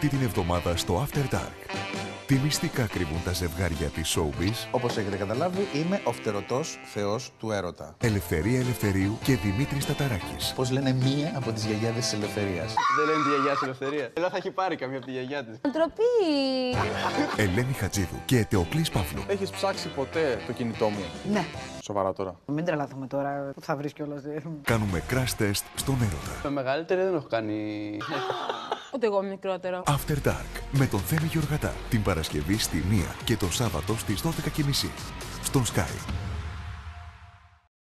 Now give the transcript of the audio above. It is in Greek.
Αυτή την εβδομάδα στο After Dark. Τι μυστικά κρύβουν τα ζευγάρια της showbiz. Όπως έχετε καταλάβει, είμαι ο φτερωτός θεός του έρωτα. Ελευθερία Ελευθερίου και Δημήτρης Ταταράκης. Πώς λένε μία από τις γιαγιάδες της Ελευθερίας. Δεν λένε τη γιαγιά της Ελευθερία. Εδώ θα έχει πάρει καμία από τη γιαγιά της. Ντροπή! Ελένη Χατζίδου και Τεοκλής Παύλου. Έχεις ψάξει ποτέ το κινητό μου? Ναι. Σοβαρά τώρα? Μην τρελαθούμε τώρα που θα βρεις κιόλας. Κάνουμε crash test στον έρωτα. Με μεγαλύτερη δεν έχω κάνει. Ούτε εγώ μικρότερο. After Dark με τον Θέμη Γιοργατά. Την Παρασκευή στη 1 και το Σάββατο στις 12:30 στον Sky.